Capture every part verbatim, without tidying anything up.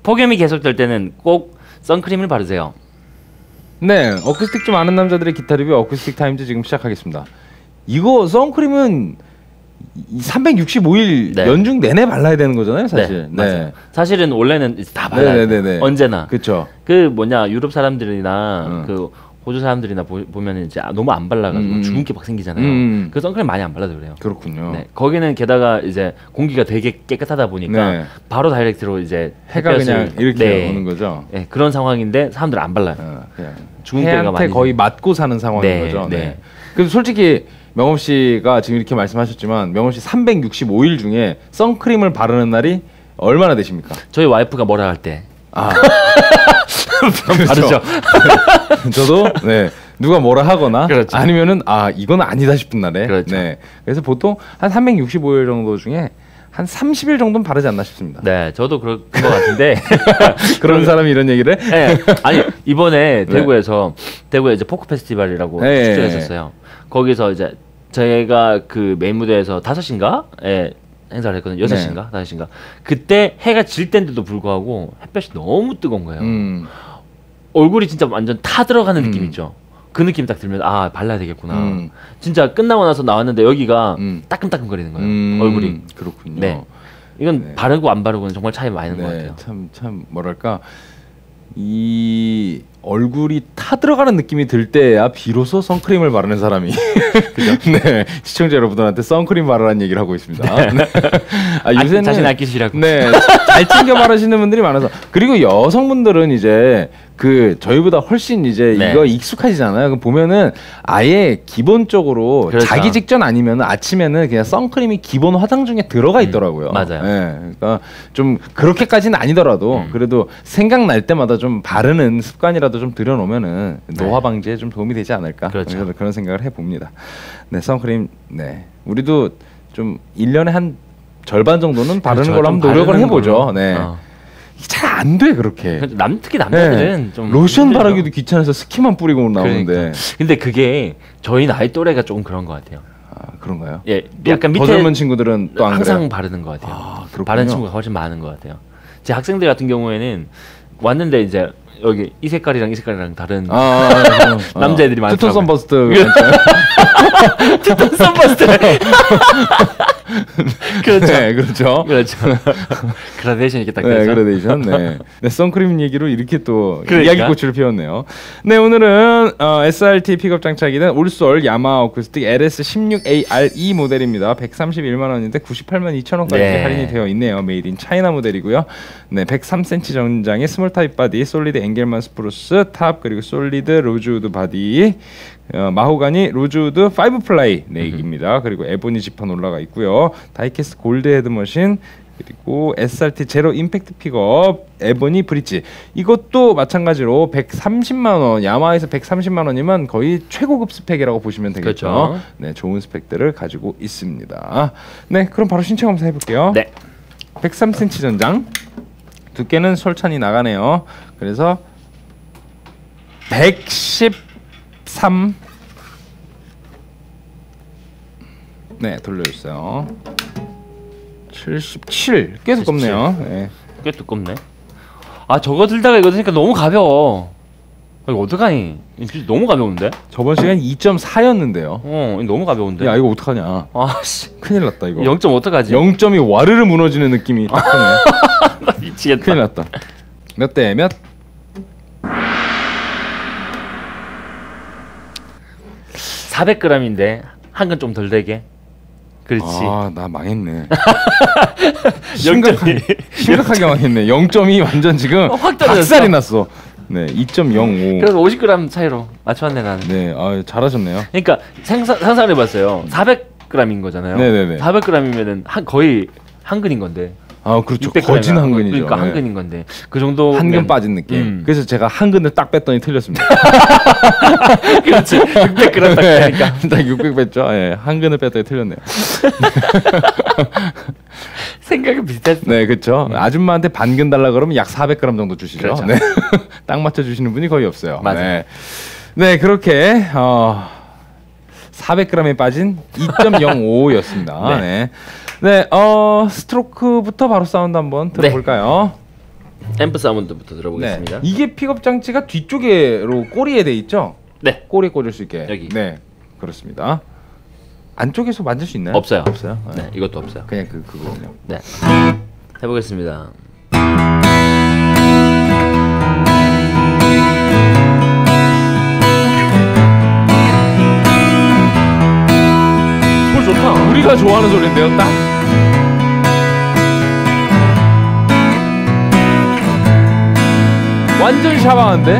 폭염이 계속될 때는 꼭 선크림을 바르세요. 네, 어쿠스틱 좀 아는 남자들의 기타 리뷰 어쿠스틱 타임즈 지금 시작하겠습니다. 이거 선크림은 삼백육십오 일 네. 연중 내내 발라야 되는 거잖아요, 사실. 네, 맞아요. 네. 사실은 원래는 다 발라요. 네네네. 언제나. 그렇죠. 그 뭐냐 유럽 사람들이나 음. 그 호주 사람들이나 보, 보면 이제 너무 안 발라가지고 음. 주근깨 막 생기잖아요. 음. 그 선크림 많이 안 발라도 그래요. 그렇군요. 네. 거기는 게다가 이제 공기가 되게 깨끗하다 보니까 네. 바로 다이렉트로 이제 해가 그냥 이렇게 네. 오는 거죠. 네. 그런 상황인데 사람들 안 발라요. 어, 그냥 주근깨가 많이 거의 맞고 사는 상황인 네. 거죠. 네. 네. 그래서 솔직히 명업 씨가 지금 이렇게 말씀하셨지만 명업 씨 삼백육십오 일 중에 선크림을 바르는 날이 얼마나 되십니까? 저희 와이프가 뭐라 할 때. 아. 바르죠. 저도 네. 누가 뭐라 하거나 그렇죠. 아니면은 아 이건 아니다 싶은 날에 그렇죠. 네. 그래서 보통 한 삼백육십오 일 정도 중에 한 삼십 일 정도는 바르지 않나 싶습니다. 네, 저도 그럴 것 같은데 그런 사람이 이런 얘기를? 네, 아니 이번에 대구에서 네. 대구에 이제 포크 페스티벌이라고 네. 출전했었어요. 거기서 이제 제가 그 메인 무대에서 다섯 시인가 예, 행사를 했거든요. 여섯 시인가 네. 다섯 시인가 그때 해가 질 때인데도 불구하고 햇볕이 너무 뜨거운 거예요. 음. 얼굴이 진짜 완전 타 들어가는 느낌 음. 있죠. 그 느낌 딱 들면 아 발라야 되겠구나. 음. 진짜 끝나고 나서 나왔는데 여기가 음. 따끔따끔거리는 거예요. 음. 얼굴이. 그렇군요. 네. 이건 네. 바르고 안 바르고는 정말 차이 많이 나는 네. 것 같아요. 참, 참 뭐랄까 이 얼굴이 타 들어가는 느낌이 들 때야 비로소 선크림을 바르는 사람이 네 시청자 여러분들한테 선크림 바르라는 얘기를 하고 있습니다. 네. 네. 아, 요새는 자신 아끼시라고. 네, 잘 챙겨 바르시는 분들이 많아서 그리고 여성분들은 이제 그 저희보다 훨씬 이제 네. 이거 익숙하시잖아요. 그럼 보면은 아예 기본적으로 그렇죠. 자기 직전 아니면 아침에는 그냥 선크림이 기본 화장 중에 들어가 있더라고요. 음, 맞아요. 네, 그러니까 좀 그렇게까지는 아니더라도 음. 그래도 생각날 때마다 좀 바르는 습관이라도 좀 들여놓으면은 노화 방지에 좀 도움이 되지 않을까. 그렇죠. 그런 생각을 해봅니다. 네, 선크림. 네, 우리도 좀 일 년에 한 절반 정도는 바르는 그렇죠. 걸로 한번 노력을 해보죠. 걸로. 네. 어. 잘 안 돼 그렇게. 남 특히 남자들은 네. 좀 로션 힘들죠. 바르기도 귀찮아서 스키만 뿌리고 나오는데. 그러니까. 근데 그게 저희 나이 또래가 조금 그런 것 같아요. 아 그런가요? 예, 또, 약간 밑에 더 젊은 친구들은 또 안 항상 그래요? 바르는 것 같아요. 아, 그렇군요. 바르는 친구가 훨씬 많은 것 같아요. 제 학생들 같은 경우에는 왔는데 이제 여기 이 색깔이랑 이 색깔이랑 다른 아, 아, 아, 남자애들이 많더라고요. 투톤 선버스트. 투톤 선버스트. 그렇죠. 네, 그렇죠. 그렇죠. 그라데이션 이렇게 딱 네, 되죠. 그라데이션. 네. 네, 선크림 얘기로 이렇게 또 그러니까. 이야기꽃을 피웠네요. 네, 오늘은 어, 에스알티 픽업 장착이된 올솔 야마 어쿠스틱 엘에스 십육 에이알이 모델입니다. 백삼십일만 원인데 구십팔만 이천 원까지 네. 할인이 되어 있네요. 메이드 인 차이나 모델이고요. 네, 백삼 센티미터 전장의 스몰 타입 바디, 솔리드 앵겔만 스프루스 탑, 그리고 솔리드 로즈우드 바디, 어, 마호가니 로즈우드 파이브 플라이 넥입니다. 그리고 에보니 지판 올라가 있고요. 다이캐스트 골드 헤드머신, 그리고 에스알티 제로 임팩트 픽업 에보니 브릿지, 이것도 마찬가지로 백삼십만 원, 야마에서 백삼십만 원이면 거의 최고급 스펙이라고 보시면 되겠죠. 그렇죠. 네, 좋은 스펙들을 가지고 있습니다. 네, 그럼 바로 신청 검사 해볼게요. 네. 백삼 센티미터 전장, 두께는 솔찬히 나가네요. 그래서 백십삼. 네, 돌려주세요. 칠십칠. 꽤 두껍네요. 네. 꽤 두껍네. 아 저거 들다가 이거 드니까 너무 가벼워. 이거 어떡하니? 이거 너무 가벼운데? 저번 시간 이 점 사였는데요. 어, 이거 너무 가벼운데. 야, 이거 어떡하냐? 아씨, 큰일 났다 이거. 영 점 어떡하지? 영 점이 와르르 무너지는 느낌이 딱 드네. 미치겠다. 큰일 났다. 몇 대 몇? 사백 그램인데 한 근 좀 덜 되게. 그렇지. 아, 나 망했네. 영 점이 심각하게 망했네. 영 점이 완전 지금 어, 확 떨어졌어. 박살이 났어. 네, 이 점 영오. 그래서 오십 그램 차이로 맞췄네 나는. 네, 아, 잘하셨네요. 그러니까 상상 상상을 해봤어요. 사백 그램인 거잖아요. 네네네. 사백 그램이면은 한 거의 한 근인 건데. 아, 그렇죠. 육백 그램이야. 거진 한 근이죠. 그러니까 한 네. 근인 건데 그 정도 한 근 빠진 느낌. 음. 그래서 제가 한 근을 딱 뺐더니 틀렸습니다. 그렇지. 육백 그램 딱 되니까. 딱 육백 뺐죠. 예, 한 근을 뺐더니 틀렸네요. 생각이 비슷했어. 네, 그렇죠. 음. 아줌마한테 반 근 달라 그러면 약 사백 그램 정도 주시죠. 그렇죠. 네. 딱 맞춰 주시는 분이 거의 없어요. 맞아요. 네. 네, 그렇게 어, 사백 그램에 빠진 이 점 영오였습니다. 네. 네. 네, 어, 스트로크부터 바로 사운드 한번 들어볼까요? 앰프 사운드부터 들어보겠습니다. 네. 이게 픽업 장치가 뒤쪽에로 꼬리에 돼 있죠? 네. 꼬리에 꽂을 수 있게. 여기. 네, 그렇습니다. 안쪽에서 만질 수 있나요? 없어요. 없어요. 네, 네, 이것도 없어요. 그냥 그 그거군요. 네. 해보겠습니다. 소리 좋다. 우리가 좋아하는 소리인데요, 딱. 완전 샤방한데?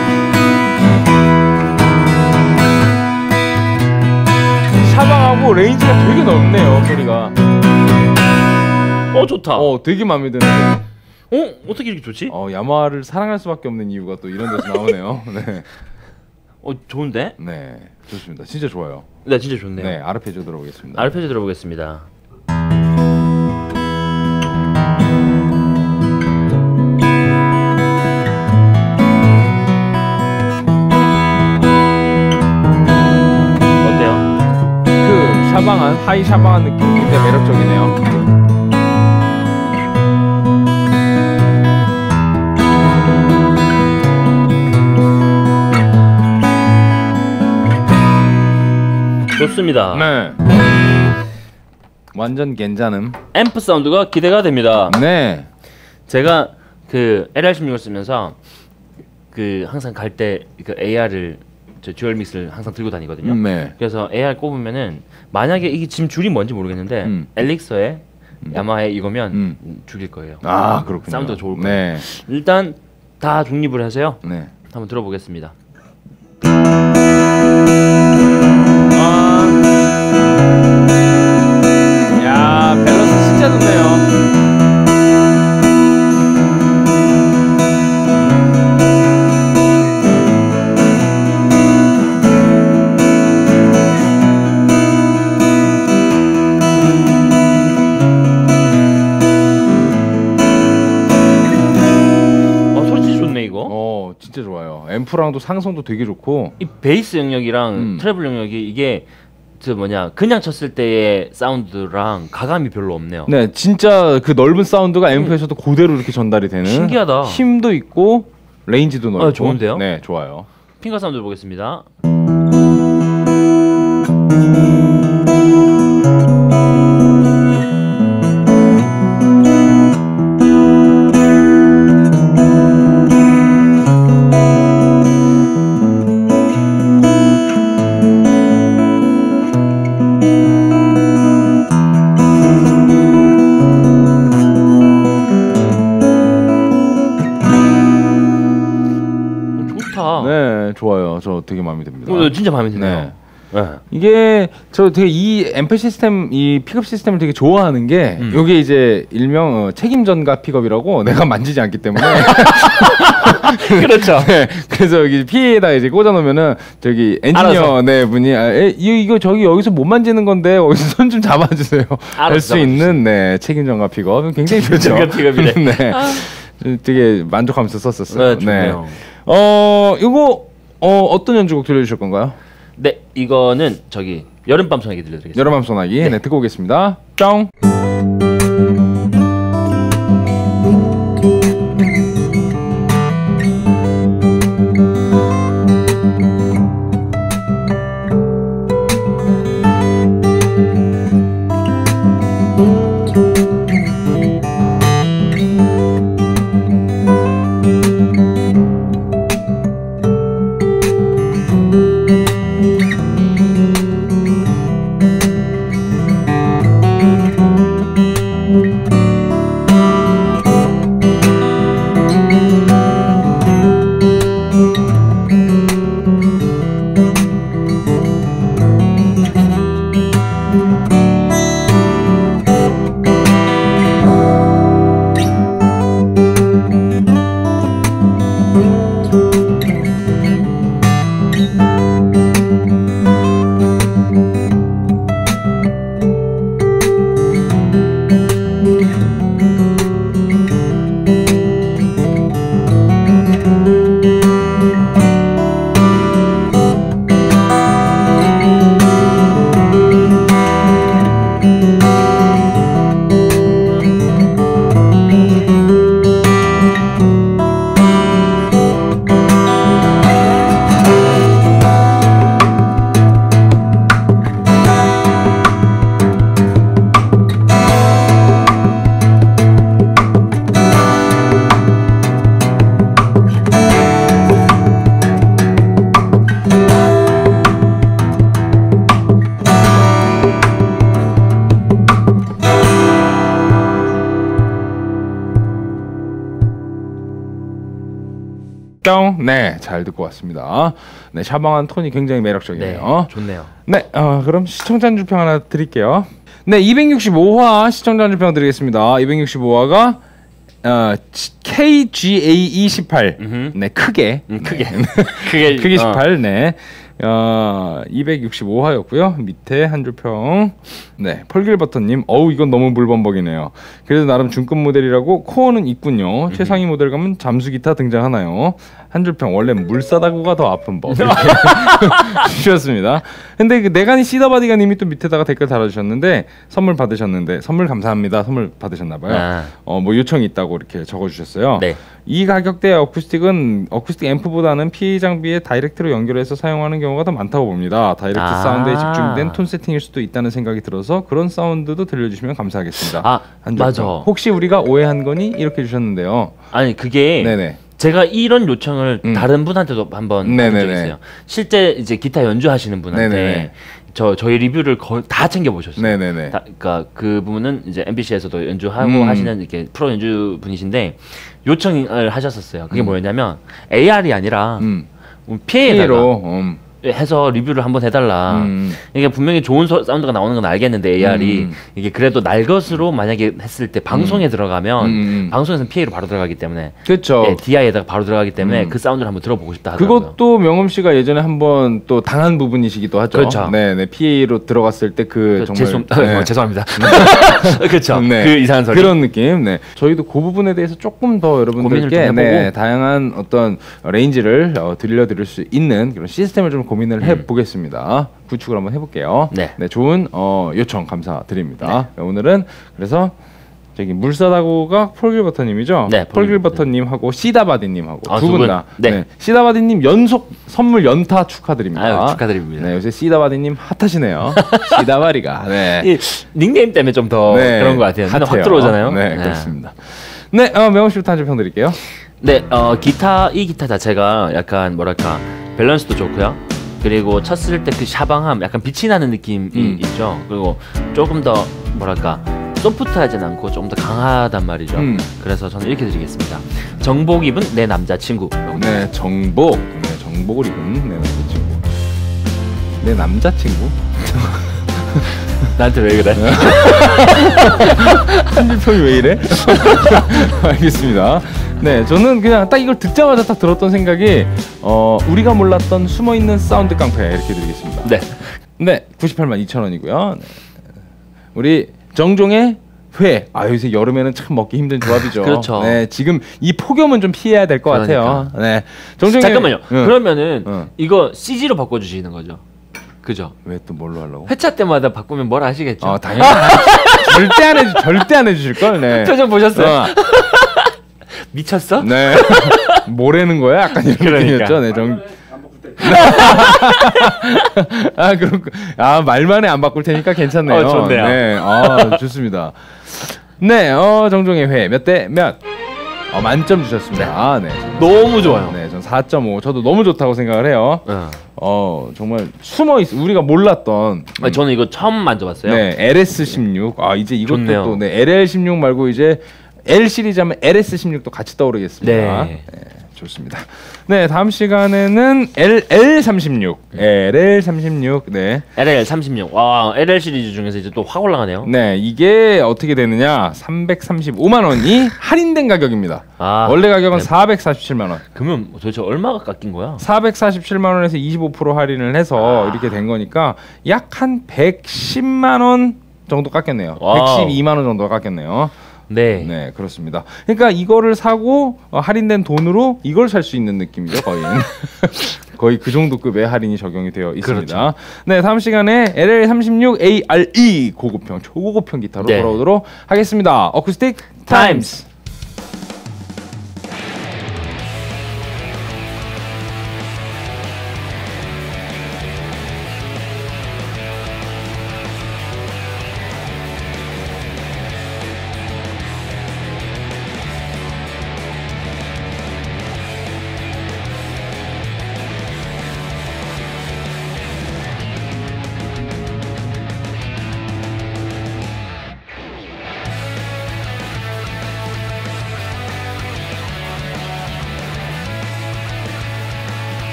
샤방하고 레인지가 되게 넓네요, 소리가. 어 좋다. 어, 되게 마음에 드는데. 어 어떻게 이렇게 좋지? 어, 야마하를 사랑할 수밖에 없는 이유가 또 이런 데서 나오네요. 네. 어 좋은데? 네, 좋습니다. 진짜 좋아요. 네 진짜 좋네요. 네, 아르페지오 들어보겠습니다. 아르페지오 들어보겠습니다. 어때요? 그 샤방한 하이 샤방한 느낌 굉장히 매력적이네요. 좋습니다. 네. 완전 괜찮음. 앰프 사운드가 기대가 됩니다. 네. 제가 그 엘알 십육을 쓰면서 그 항상 갈 때 그 에이알을 저 듀얼 믹스를 항상 들고 다니거든요. 음, 네. 그래서 에이알 꼽으면은 만약에 이게 지금 줄이 뭔지 모르겠는데 음. 엘릭서의 야마하의 이거면 음. 죽일 거예요. 아, 그렇군요. 사운드가 좋을 거예요. 네. 일단 다 중립을 해서요. 네. 한번 들어보겠습니다. 아. 야, 밸런스 진짜 좋네요. 어, 진짜 좋아요. 앰프랑도 상성도 되게 좋고 이 베이스 영역이랑 음. 트래블 영역이 이게 저 뭐냐 그냥 쳤을 때의 사운드랑 가감이 별로 없네요. 네, 진짜 그 넓은 사운드가 앰프에서도 그대로 이렇게 전달이 되는 신기하다. 힘도 있고 레인지도 넓고 아, 좋은데요? 네, 좋아요. 핑거 사운드 보겠습니다. 네, 좋아요. 저 되게 마음에 듭니다. 어, 진짜 마음에 드네요. 네. 네. 이게 저 되게 이 앰프 시스템, 이 픽업 시스템을 되게 좋아하는 게 음. 이게 이제 일명 어, 책임전가 픽업이라고 내가 만지지 않기 때문에 그렇죠. 네, 그래서 여기 피에다 이제 꽂아놓으면은 저기 엔지니어 네 분이 아, 에, 이- 이거 저기 여기서 못 만지는 건데 어디서 손 좀 잡아주세요. 할 수 있는 네 책임전가 픽업 굉장히 좋죠. 책임전가 픽업이네. 네, 되게 만족하면서 썼었어요. 네, 좋네요. 어, 이거 어, 어떤 연주곡 들려주실 건가요? 네, 이거는 저기 여름밤 소나기 들려드리겠습니다. 여름밤 소나기. 네, 듣고 오겠습니다. 뿅. 형, 네, 잘 듣고 왔습니다. 네, 샤방한 톤이 굉장히 매력적이네요. 네, 좋네요. 네, 어, 그럼 시청자 한 줄 평 하나 드릴게요. 네, 이백육십오 화 시청자 한 줄 평 드리겠습니다. 이백육십오 화가 어, 케이 지 에이 이 십팔. 음흠. 네, 크게. 음, 크게. 네. 크게. 크게 십팔. 네. 어, 이백육십오 화였고요. 밑에 한 줄 평. 네, 펄길버터님. 어우, 이건 너무 물범벅이네요. 그래도 나름 중급 모델이라고 코어는 있군요. 음. 최상위 모델 가면 잠수 기타 등장하나요? 한 줄 평. 원래 물 싸다구가 더 아픈 법. 주셨습니다. 근데 그 내간이 시다바디가님이 또 밑에다가 댓글 달아주셨는데 선물 받으셨는데 선물 감사합니다. 선물 받으셨나봐요. 아. 어, 뭐 요청이 있다고 이렇게 적어주셨어요. 네. 이 가격대의 어쿠스틱은 어쿠스틱 앰프보다는 피에이 장비에 다이렉트로 연결해서 사용하는 경우가 더 많다고 봅니다. 다이렉트 아. 사운드에 집중된 톤 세팅일 수도 있다는 생각이 들어서 그런 사운드도 들려주시면 감사하겠습니다. 아, 맞아. 혹시 우리가 오해한 거니? 이렇게 주셨는데요. 아니 그게 네네. 제가 이런 요청을 음. 다른 분한테도 한번 한 적이 있어요. 실제 이제 기타 연주하시는 분한테 네네네. 저 저희 리뷰를 거의 다 챙겨 보셨어요. 네네네. 다, 그러니까 그 부분은 이제 엠비씨에서도 연주하고 음. 하시는 이렇게 프로 연주 분이신데 요청을 하셨었어요. 그게 음. 뭐였냐면 에이알이 아니라 음. 피에이로 음. 해서 리뷰를 한번 해달라. 음. 이게 분명히 좋은 소, 사운드가 나오는 건 알겠는데 에이알이 음. 이게 그래도 날 것으로 만약에 했을 때 방송에 음. 들어가면 음. 방송에서는 피에이로 바로 들어가기 때문에 그렇죠. 예, 디아이에다가 바로 들어가기 때문에 음. 그 사운드를 한번 들어보고 싶다 하더라고요. 그것도 명음 씨가 예전에 한번 또 당한 부분이시기도 하죠. 그렇죠. 네, 네 피에이로 들어갔을 때 그 정말 죄송, 네. 어, 죄송합니다. 그렇죠. 네. 그 이상한 소리 그런 느낌. 네, 저희도 그 부분에 대해서 조금 더 여러분들께 네, 다양한 어떤 레인지를 어, 들려드릴 수 있는 그런 시스템을 좀 고민을 음. 해보겠습니다. 구축을 한번 해볼게요. 네, 네 좋은 어, 요청 감사드립니다. 네. 오늘은 그래서 저기 물사다고가 폴길버터님이죠. 네, 폴길버터님하고 시다바디님하고 아, 두 분 다. 네. 네. 시다바디님 연속 선물 연타 축하드립니다. 아유, 축하드립니다. 네, 요새 시다바디님 핫하시네요. 시다바리가. 네. 이 닉네임 때문에 좀 더 네, 그런 것 같아요. 핫해요. 핫 들어오잖아요. 네, 네, 그렇습니다. 네, 어, 명호 씨부터 한 줄 평 드릴게요. 네, 어, 기타 이 기타 자체가 약간 뭐랄까 밸런스도 좋고요. 그리고 쳤을 때 그 샤방함, 약간 빛이 나는 느낌이 음. 있죠. 그리고 조금 더 뭐랄까 소프트하진 않고 조금 더 강하단 말이죠. 음. 그래서 저는 이렇게 드리겠습니다. 정복 입은 내 남자친구. 네, 정복. 네, 정복을 입은 내 남자친구. 내 남자친구? 나한테 왜 그래? 한줄평이 왜 이래? 알겠습니다. 네, 저는 그냥 딱 이걸 듣자마자 딱 들었던 생각이 어, 우리가 몰랐던 숨어있는 사운드 깡패 이렇게 드리겠습니다. 네, 네, 구십팔만 이천 원이고요. 네. 우리 정종의 회. 아, 요새 여름에는 참 먹기 힘든 조합이죠. 그렇죠. 네, 지금 이 폭염은 좀 피해야 될 것 그러니까. 같아요. 네, 정종의 잠깐만요. 응. 그러면은 응. 이거 씨지로 바꿔주시는 거죠? 그죠? 왜 또 뭘로 하려고? 회차 때마다 바꾸면 뭘 하시겠죠? 어, 당연히 절대 안 해주 절대 안 해주실 걸. 네. 표정 보셨어요? 어. 미쳤어? 네. 뭐라는 거야? 약간 이런 느낌이었죠. 네, 정. 아, 그렇고. 아, 말만에 안 바꿀 테니까 괜찮네요. 어, 좋네요. 네, 아, 좋습니다. 네, 어, 정종의 회 몇 대 몇? 어, 만점 주셨습니다. 네. 아, 네. 너무 좋아요. 네, 전 사 점 오. 저도 너무 좋다고 생각을 해요. 어, 어 정말 숨어 있. 우리가 몰랐던. 아니, 저는 이거 처음 만져봤어요. 네, 엘에스 십육. 아, 이제 이것도 좋네요. 또 네, 엘엘 십육 말고 이제 L 시리즈 하면 엘에스 십육도 같이 떠오르겠습니다. 네. 네, 좋습니다. 네, 다음 시간에는 엘엘 삼십육. 엘엘 삼십육. 네. 엘엘 삼십육. 와, 엘엘 시리즈 중에서 이제 또 확 올라가네요. 네, 이게 어떻게 되느냐? 삼백삼십오만 원이 할인된 가격입니다. 아, 원래 가격은 네. 사백사십칠만 원. 그러면 도대체 얼마가 깎인 거야? 사백사십칠만 원에서 이십오 퍼센트 할인을 해서 아. 이렇게 된 거니까 약 한 백십만 원 정도 깎였네요. 와우. 백십이만 원 정도가 깎였네요. 네. 네, 그렇습니다. 그러니까 이거를 사고 어, 할인된 돈으로 이걸 살 수 있는 느낌이죠, 거의. 거의 그 정도 급의 할인이 적용이 되어 있습니다. 그렇죠. 네, 다음 시간에 엘엘 삼십육 에이알이 고급형, 초고급형 기타로 네. 돌아오도록 하겠습니다. 어쿠스틱 타임스.